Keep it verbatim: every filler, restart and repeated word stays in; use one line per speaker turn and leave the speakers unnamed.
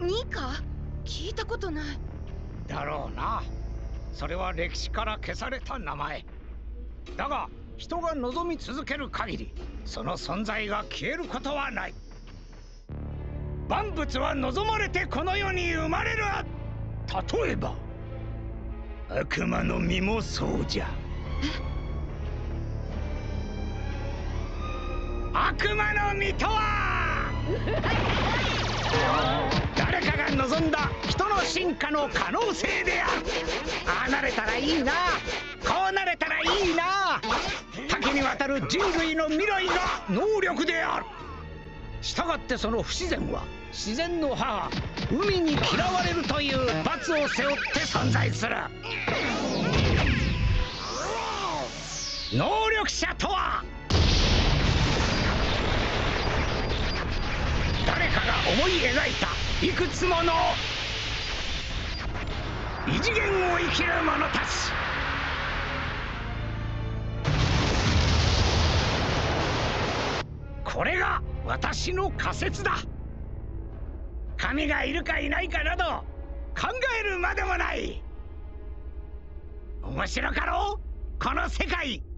ミカ？聞いたことない。
だろうな。それは歴史から消された名前だが、人が望み続ける限りその存在が消えることはない。万物は望まれてこの世に生まれる。例えば悪魔の実もそうじゃ。悪魔の実とは誰かが望んだ人の進化の可能性である。ああなれたらいいな、こうなれたらいいな。多岐にわたる人類の未来が能力である。したがってその不自然は自然の母海に嫌われるという罰を背負って存在する。能力者とは誰かが思い描いたいくつもの異次元を生きる者たち。これが私の仮説だ。神がいるかいないかなど考えるまでもない。面白かろうこの世界。